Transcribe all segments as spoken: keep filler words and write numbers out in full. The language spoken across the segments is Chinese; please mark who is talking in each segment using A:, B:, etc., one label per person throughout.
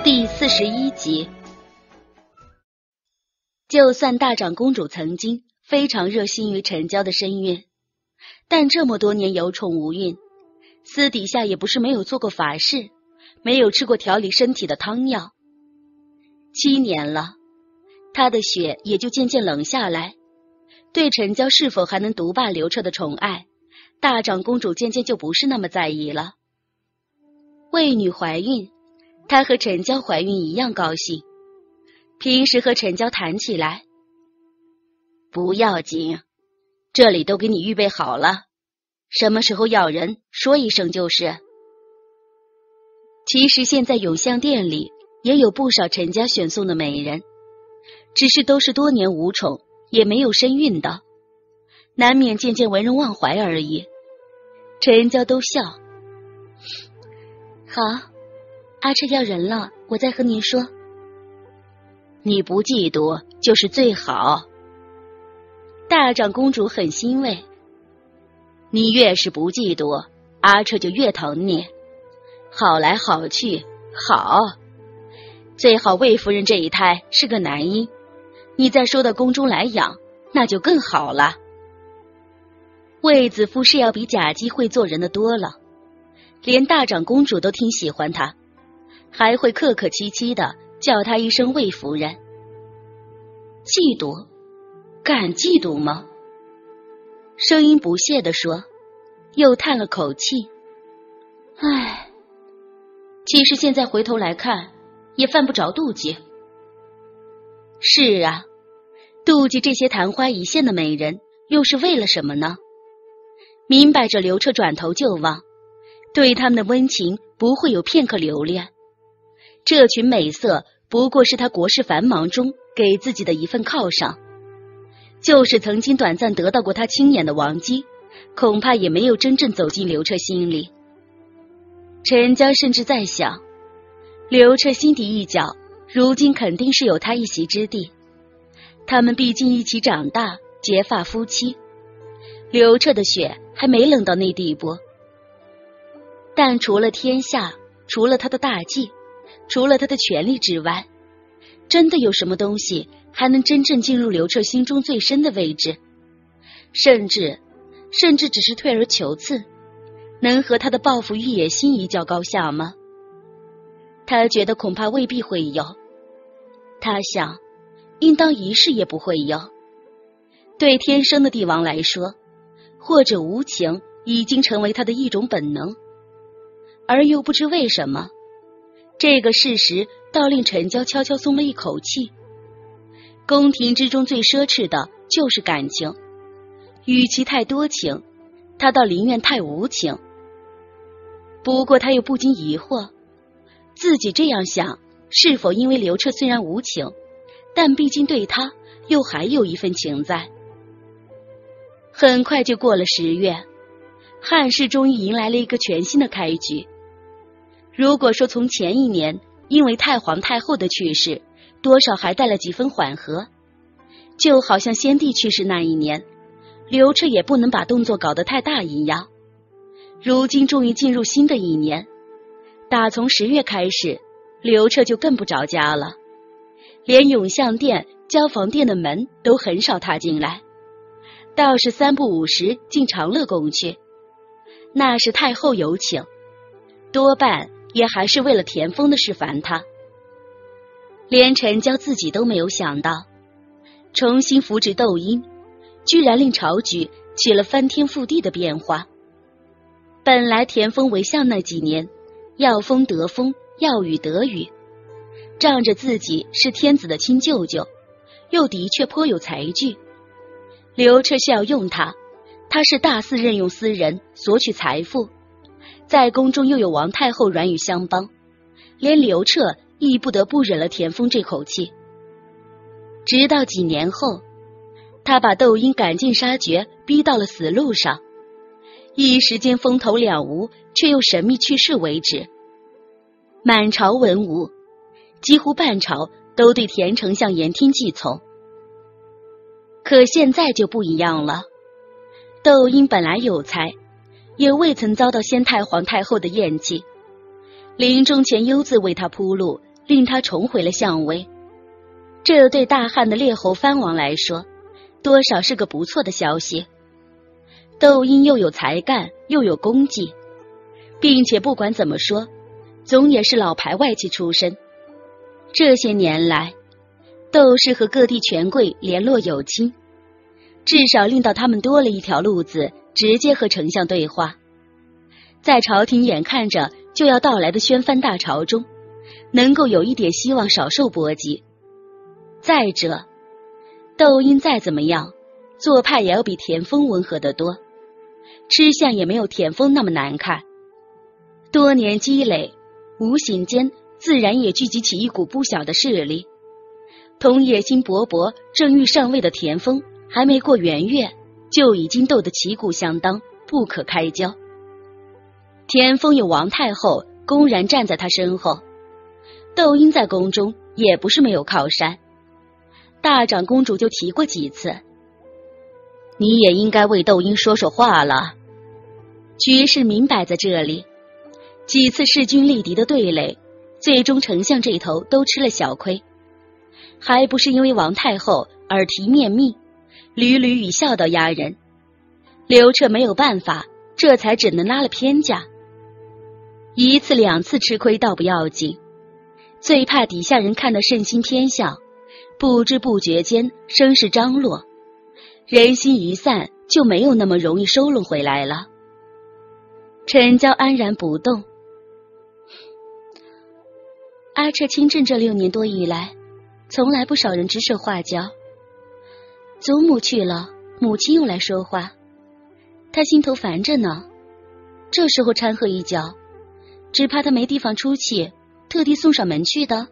A: 第四十一集。就算大长公主曾经非常热心于陈娇的身孕，但这么多年有宠无孕，私底下也不是没有做过法事，没有吃过调理身体的汤药。七年了，她的血也就渐渐冷下来，对陈娇是否还能独霸刘彻的宠爱，大长公主渐渐就不是那么在意了。为女怀孕，她和陈娇怀孕一样高兴，平时和陈娇谈起来，不要紧，这里都给你预备好了，什么时候要人说一声就是。其实现在永香殿里也有不少陈家选送的美人，只是都是多年无宠也没有身孕的，难免渐渐文人忘怀而已。陈娇都笑，好，阿彻要人了，我再和您说。你不嫉妒就是最好。大长公主很欣慰，你越是不嫉妒，阿彻就越疼你。好来好去，好，最好魏夫人这一胎是个男婴，你再收到宫中来养，那就更好了。魏子夫是要比贾姬会做人的多了，连大长公主都挺喜欢他，还会客客气气的叫他一声魏夫人。嫉妒？敢嫉妒吗？声音不屑地说，又叹了口气。唉，其实现在回头来看，也犯不着妒忌。是啊，妒忌这些昙花一现的美人，又是为了什么呢？明摆着刘彻转头就忘，对他们的温情不会有片刻留恋。这群美色不过是他国事繁忙中给自己的一份犒赏，就是曾经短暂得到过他青眼的王姬，恐怕也没有真正走进刘彻心里。陈娇甚至在想，刘彻心底一角如今肯定是有他一席之地，他们毕竟一起长大，结发夫妻，刘彻的血还没冷到那地步。但除了天下，除了他的大计，除了他的权力之外，真的有什么东西还能真正进入刘彻心中最深的位置？甚至甚至只是退而求次，能和他的抱负与野心一较高下吗？他觉得恐怕未必会有，他想应当一世也不会有。对天生的帝王来说，或者无情已经成为他的一种本能，而又不知为什么，这个事实倒令陈娇悄悄松了一口气。宫廷之中最奢侈的就是感情，与其太多情，他倒宁愿太无情。不过他又不禁疑惑，自己这样想，是否因为刘彻虽然无情，但毕竟对他又还有一份情在。很快就过了十月，汉室终于迎来了一个全新的开局。如果说从前一年因为太皇太后的去世，多少还带了几分缓和，就好像先帝去世那一年，刘彻也不能把动作搞得太大一样。如今终于进入新的一年，打从十月开始，刘彻就更不着家了，连永相殿、交房殿的门都很少踏进来，倒是三不五时进长乐宫去，那是太后有请，多半也还是为了田丰的事烦他。连陈娇自己都没有想到，重新扶植窦婴，居然令朝局起了翻天覆地的变化。本来田丰为相那几年，要风得风，要雨得雨，仗着自己是天子的亲舅舅，又的确颇有才具。刘彻是要用他，他是大肆任用私人索取财富，在宫中又有王太后软语相帮，连刘彻亦不得不忍了田丰这口气。直到几年后，他把窦婴赶尽杀绝，逼到了死路上，一时间风头两无，却又神秘去世为止。满朝文武几乎半朝都对田丞相言听计从。可现在就不一样了，窦婴本来有才，也未曾遭到先太皇太后的厌弃，临终前幽自为他铺路， 令他重回了相位。这对大汉的列侯藩王来说，多少是个不错的消息。窦婴又有才干，又有功绩，并且不管怎么说，总也是老牌外戚出身。这些年来，窦氏和各地权贵联络有亲，至少令到他们多了一条路子，直接和丞相对话。在朝廷眼看着就要到来的宣藩大潮中，能够有一点希望少受波及。再者，窦婴再怎么样，做派也要比田丰温和得多，吃相也没有田丰那么难看。多年积累，无形间自然也聚集起一股不小的势力。同野心勃勃、正欲上位的田丰，还没过元月，就已经斗得旗鼓相当，不可开交。田丰有王太后公然站在他身后，窦婴在宫中也不是没有靠山。大长公主就提过几次，你也应该为窦婴说说话了。局势明摆在这里，几次势均力敌的对垒，最终丞相这头都吃了小亏，还不是因为王太后耳提面命，屡屡以孝道压人。刘彻没有办法，这才只能拉了偏架。一次两次吃亏倒不要紧，最怕底下人看得甚心偏向，不知不觉间声势张罗，人心一散，就没有那么容易收拢回来了。陈娇安然不动。阿彻亲政这六年多以来，从来不少人指手画脚。祖母去了，母亲又来说话，他心头烦着呢。这时候掺和一脚，只怕他没地方出气，特地送上门去的。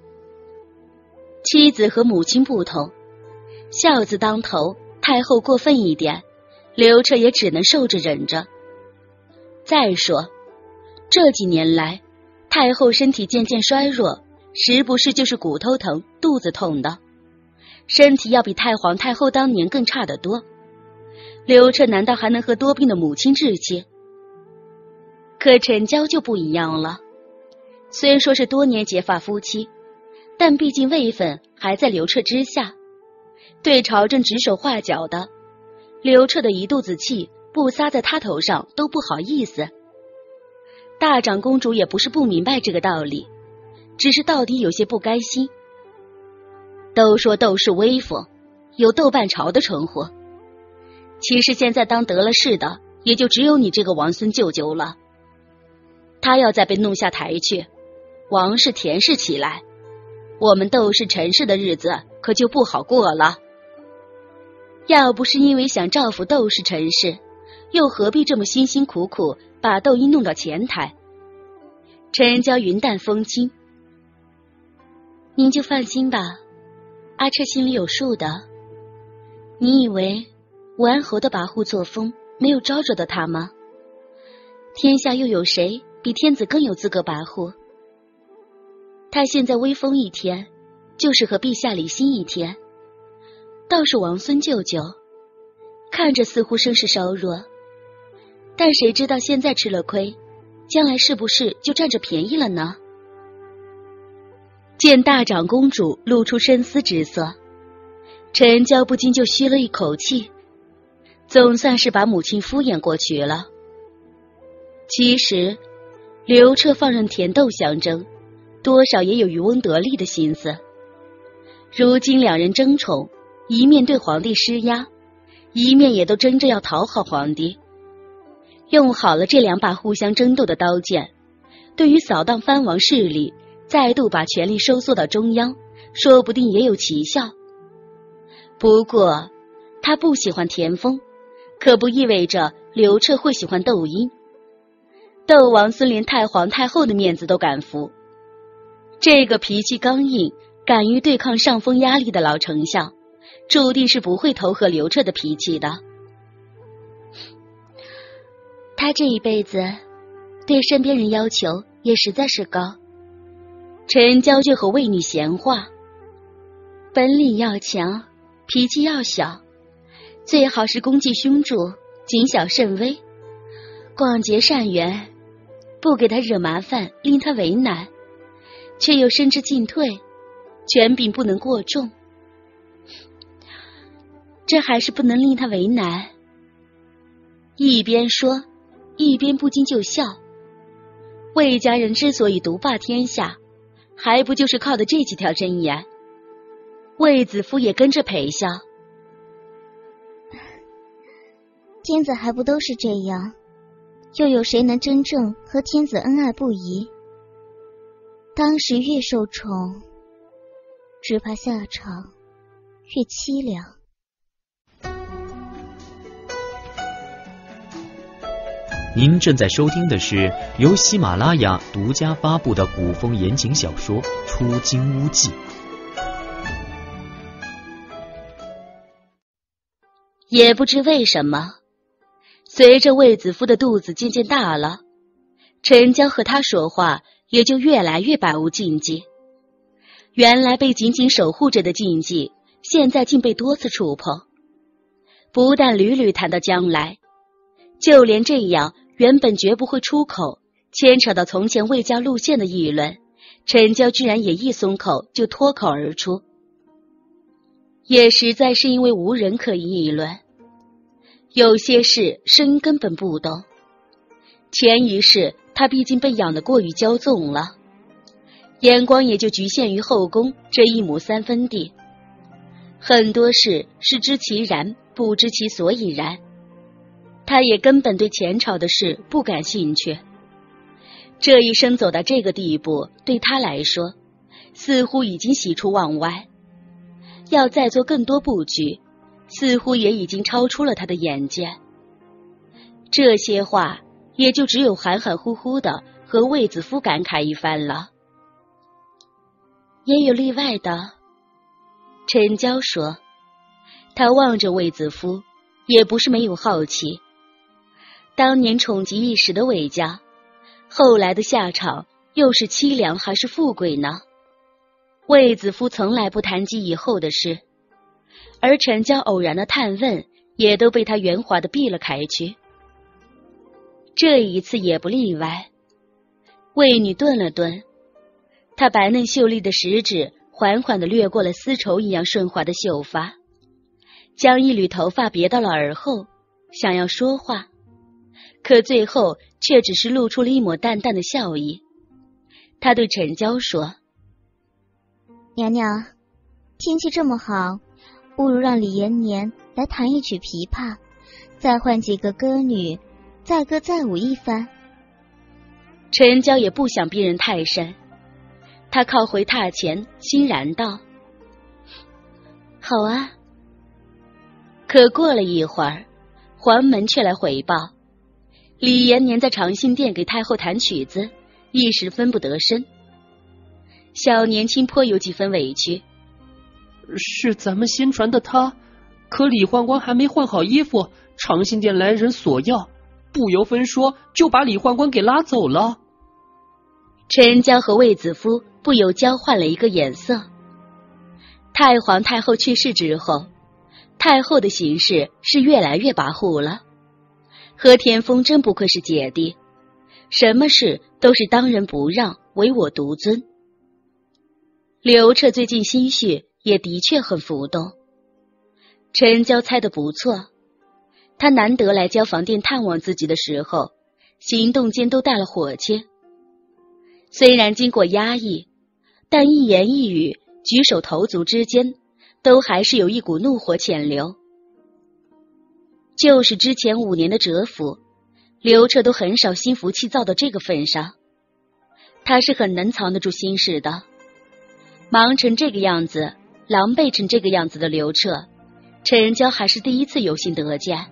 A: 妻子和母亲不同，孝子当头，太后过分一点，刘彻也只能受着忍着。再说，这几年来，太后身体渐渐衰弱，时不时就是骨头疼、肚子痛的，身体要比太皇太后当年更差得多。刘彻难道还能和多病的母亲置气？可陈娇就不一样了，虽说是多年结发夫妻，但毕竟位分还在刘彻之下，对朝政指手画脚的，刘彻的一肚子气不撒在他头上都不好意思。大长公主也不是不明白这个道理，只是到底有些不甘心。都说窦氏威风，有窦半朝的称呼，其实现在当得了势的也就只有你这个王孙舅舅了。他要再被弄下台去，王氏田氏起来，我们窦氏陈氏的日子可就不好过了。要不是因为想照拂窦氏陈氏，又何必这么辛辛苦苦把窦婴弄到前台？陈娇云淡风轻，您就放心吧，阿彻心里有数的。你以为武安侯的跋扈作风没有招惹到他吗？天下又有谁比天子更有资格跋扈？他现在威风一天，就是和陛下离心一天。倒是王孙舅舅，看着似乎声势稍弱，但谁知道现在吃了亏，将来是不是就占着便宜了呢？见大长公主露出深思之色，陈娇不禁就吁了一口气，总算是把母亲敷衍过去了。其实刘彻放任田窦相争，多少也有渔翁得利的心思。如今两人争宠，一面对皇帝施压，一面也都争着要讨好皇帝。用好了这两把互相争斗的刀剑，对于扫荡藩王势力，再度把权力收缩到中央，说不定也有奇效。不过他不喜欢田丰，可不意味着刘彻会喜欢窦婴。窦王孙连太皇太后的面子都敢服，这个脾气刚硬、敢于对抗上峰压力的老丞相，注定是不会投合刘彻的脾气的。他这一辈子对身边人要求也实在是高。陈娇就和卫女闲话，本领要强，脾气要小，最好是功绩凶著，谨小慎微，广结善缘，不给他惹麻烦，令他为难， 却又深知进退，权柄不能过重，这还是不能令他为难。一边说，一边不禁就笑。魏家人之所以独霸天下，还不就是靠的这几条真言？卫子夫也跟着陪笑。
B: 天子还不都是这样，又有谁能真正和天子恩爱不移？当时越受宠，只怕下场越凄凉。
C: 您正在收听的是由喜马拉雅独家发布的古风言情小说《出京巫记》。
A: 也不知为什么，随着卫子夫的肚子渐渐大了，陈娇和他说话也就越来越百无禁忌。原来被紧紧守护着的禁忌，现在竟被多次触碰。不但屡屡谈到将来，就连这样原本绝不会出口，牵扯到从前魏家路线的议论，陈娇居然也一松口就脱口而出。也实在是因为无人可以议论，有些事生根本不懂。前一世他毕竟被养得过于骄纵了，眼光也就局限于后宫这一亩三分地，很多事是知其然不知其所以然。他也根本对前朝的事不感兴趣。这一生走到这个地步，对他来说似乎已经喜出望外，要再做更多布局，似乎也已经超出了他的眼界。这些话也就只有含含糊糊的和卫子夫感慨一番了。也有例外的，陈娇说。他望着卫子夫，也不是没有好奇。当年宠极一时的魏家，后来的下场又是凄凉还是富贵呢？卫子夫从来不谈及以后的事，而陈娇偶然的探问也都被他圆滑地避了开去。这一次也不例外。卫女顿了顿，她白嫩秀丽的食指缓缓地掠过了丝绸一样顺滑的秀发，将一缕头发别到了耳后，想要说话，可最后却只是露出了一抹淡淡的笑意。她对陈娇说：
B: 娘娘，天气这么好，不如让李延年来弹一曲琵琶，再换几个歌女，载歌载舞一番。
A: 陈娇也不想逼人太甚，她靠回榻前，欣然道：好啊。可过了一会儿，黄门却来回报，李延年在长信殿给太后弹曲子，一时分不得身。小年轻颇有几分委屈。
D: 是咱们先传的他，可李宦官还没换好衣服，长信殿来人索要，不由分说就把李宦官给拉走了。
A: 陈娇和卫子夫不由交换了一个眼色。太皇太后去世之后，太后的行事是越来越跋扈了。和田丰真不愧是姐弟，什么事都是当仁不让，唯我独尊。刘彻最近心绪也的确很浮动。陈娇猜得不错，他难得来交房殿探望自己的时候，行动间都带了火气。虽然经过压抑，但一言一语，举手投足之间，都还是有一股怒火潜流。就是之前五年的蛰伏，刘彻都很少心浮气躁到这个份上。他是很能藏得住心事的。忙成这个样子，狼狈成这个样子的刘彻，陈娇还是第一次有幸得见。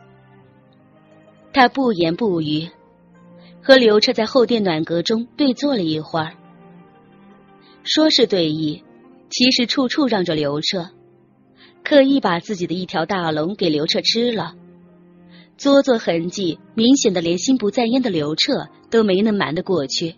A: 他不言不语，和刘彻在后殿暖阁中对坐了一会儿。说是对弈，其实处处让着刘彻，刻意把自己的一条大龙给刘彻吃了。作作痕迹明显的连心不在焉的刘彻都没能瞒得过去。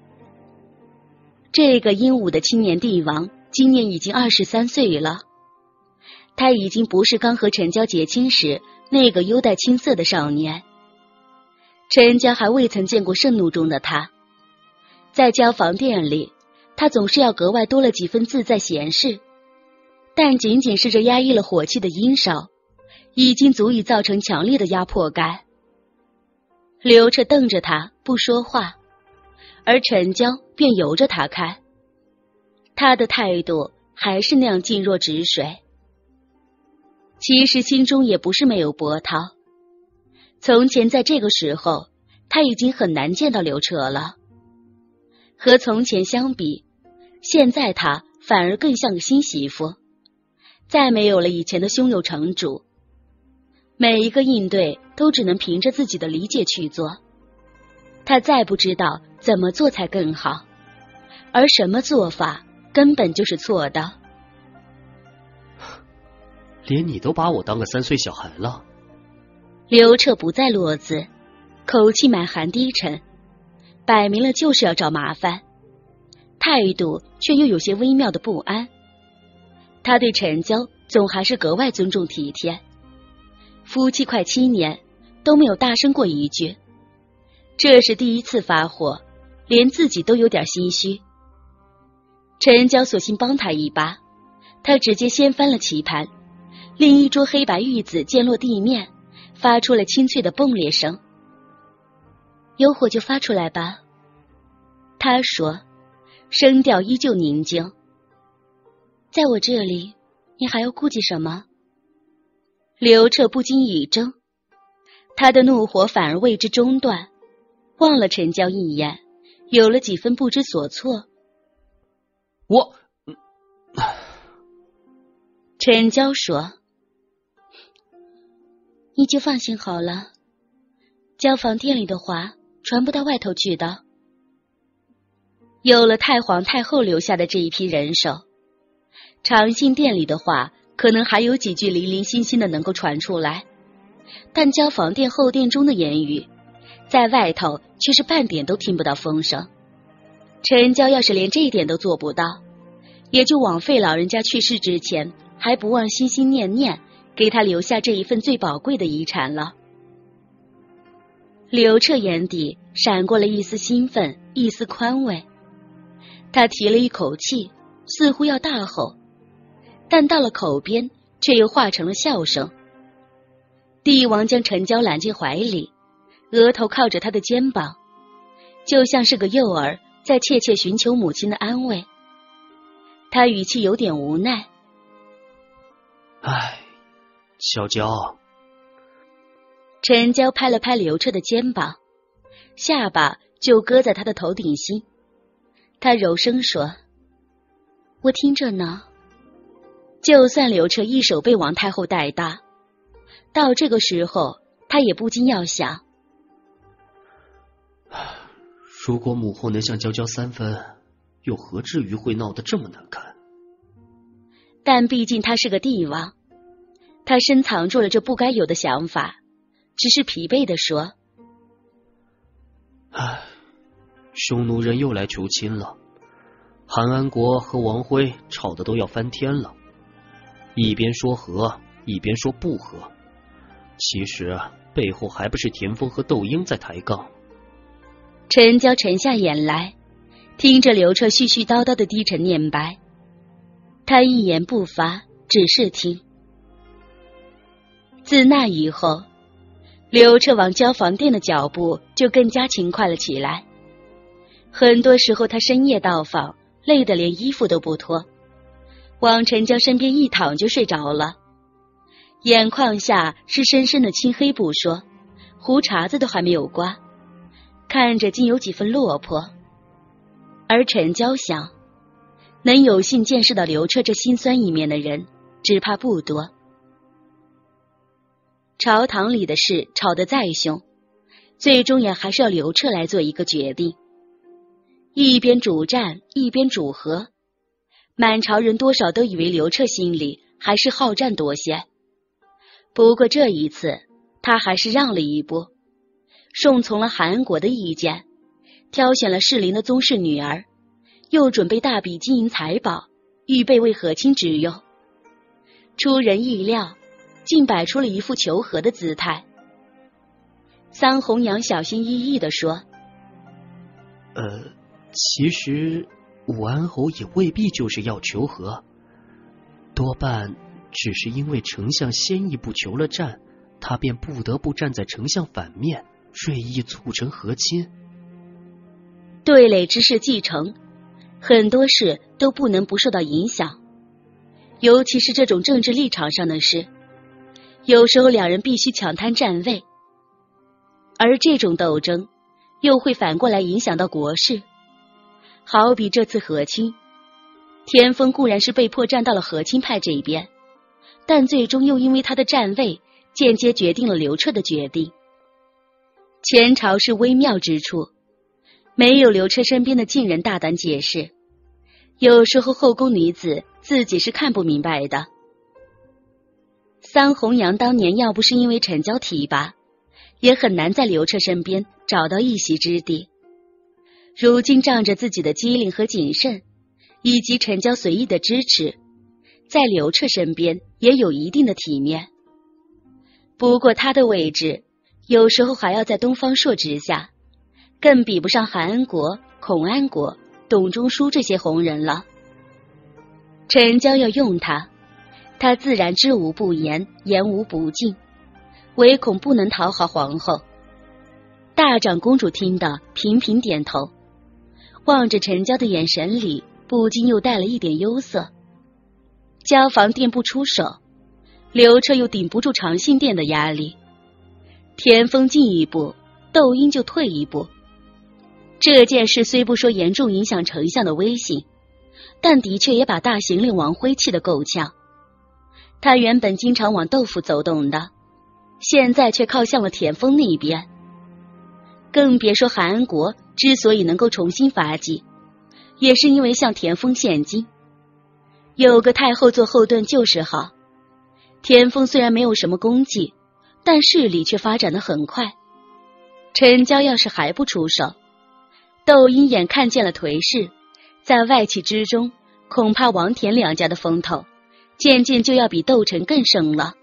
A: 这个英武的青年帝王今年已经二十三岁了，他已经不是刚和陈娇结亲时那个优待青涩的少年。陈娇还未曾见过盛怒中的他，在交房殿里， 他总是要格外多了几分自在闲适，但仅仅是这压抑了火气的阴烧，已经足以造成强烈的压迫感。刘彻瞪着他不说话，而陈娇便由着他看，他的态度还是那样静若止水。其实心中也不是没有波涛，从前在这个时候，他已经很难见到刘彻了。和从前相比，现在他反而更像个新媳妇，再没有了以前的胸有成竹，每一个应对都只能凭着自己的理解去做。他再不知道怎么做才更好，而什么做法根本就是错的。
D: 连你都把我当个三岁小孩了。
A: 刘彻不再落字，口气满含低沉，摆明了就是要找麻烦，态度却又有些微妙的不安。他对陈娇总还是格外尊重体贴，夫妻快七年都没有大声过一句，这是第一次发火，连自己都有点心虚。陈娇索性帮他一把，他直接掀翻了棋盘，另一桌黑白玉子溅落地面，发出了清脆的崩裂声。有火就发出来吧，他说，声调依旧宁静。在我这里，你还要顾忌什么？刘彻不禁一怔，他的怒火反而为之中断，望了陈娇一眼，有了几分不知所措。
D: 我
A: 陈娇说，你就放心好了，交房店里的话传不到外头去的。有了太皇太后留下的这一批人手，长信殿里的话可能还有几句零零星星的能够传出来，但交房殿后殿中的言语，在外头却是半点都听不到风声。陈娇要是连这一点都做不到，也就枉费老人家去世之前还不忘心心念念给他留下这一份最宝贵的遗产了。刘彻眼底闪过了一丝兴奋，一丝宽慰，他提了一口气，似乎要大吼，但到了口边却又化成了笑声。帝王将陈娇揽进怀里，额头靠着他的肩膀，就像是个幼儿在切切寻求母亲的安慰。他语气有点无奈，
D: 唉，小娇。
A: 陈娇拍了拍刘彻的肩膀，下巴就搁在他的头顶心。他柔声说，我听着呢。就算刘彻一手被王太后带大，到这个时候他也不禁要想，
D: 如果母后能像娇娇三分，又何至于会闹得这么难看？
A: 但毕竟他是个帝王，他深藏住了这不该有的想法，只是疲惫地说，
D: 唉，匈奴人又来求亲了，韩安国和王辉吵得都要翻天了，一边说和，一边说不和，其实背后还不是田丰和窦婴在抬杠。
A: 陈娇沉下眼来，听着刘彻絮絮叨叨的低沉念白，他一言不发，只是听。自那以后，刘彻往交房店的脚步就更加勤快了起来。很多时候他深夜到访，累得连衣服都不脱，往陈娇身边一躺就睡着了，眼眶下是深深的青黑不说，胡茬子都还没有刮，看着竟有几分落魄。而陈娇想，能有幸见识到刘彻这心酸一面的人，只怕不多。朝堂里的事吵得再凶，最终也还是要刘彻来做一个决定。一边主战，一边主和，满朝人多少都以为刘彻心里还是好战多些。不过这一次，他还是让了一步，顺从了韩国的意见，挑选了适龄的宗室女儿，又准备大笔金银财宝，预备为和亲之用。出人意料，竟摆出了一副求和的姿态。桑红娘小心翼翼地说，
D: 呃，其实武安侯也未必就是要求和，多半只是因为丞相先一步求了战，他便不得不站在丞相反面，锐意促成和亲。
A: 对垒之势继承，很多事都不能不受到影响，尤其是这种政治立场上的事，有时候两人必须抢滩占位，而这种斗争又会反过来影响到国事。好比这次和亲，田丰固然是被迫站到了和亲派这一边，但最终又因为他的站位间接决定了刘彻的决定。前朝是微妙之处，没有刘彻身边的近人大胆解释，有时候后宫女子自己是看不明白的。桑弘羊当年要不是因为陈交提拔，也很难在刘彻身边找到一席之地。如今仗着自己的机灵和谨慎，以及陈交随意的支持，在刘彻身边也有一定的体面。不过他的位置有时候还要在东方朔之下，更比不上韩安国、孔安国、董仲舒这些红人了。陈交要用他，他自然知无不言，言无不尽，唯恐不能讨好皇后。大长公主听得频频点头，望着陈交的眼神里不禁又带了一点忧色。交房店不出手，刘彻又顶不住长信殿的压力，田丰进一步，窦婴就退一步。这件事虽不说严重影响丞相的威信，但的确也把大行令王辉气得够呛。他原本经常往豆腐走动的，现在却靠向了田丰那边。更别说韩安国之所以能够重新发迹，也是因为向田丰献金。有个太后做后盾就是好。田丰虽然没有什么功绩，但势力却发展得很快。陈交要是还不出手，窦婴眼看见了颓势，在外戚之中，恐怕王田两家的风头渐渐就要比窦臣更盛了。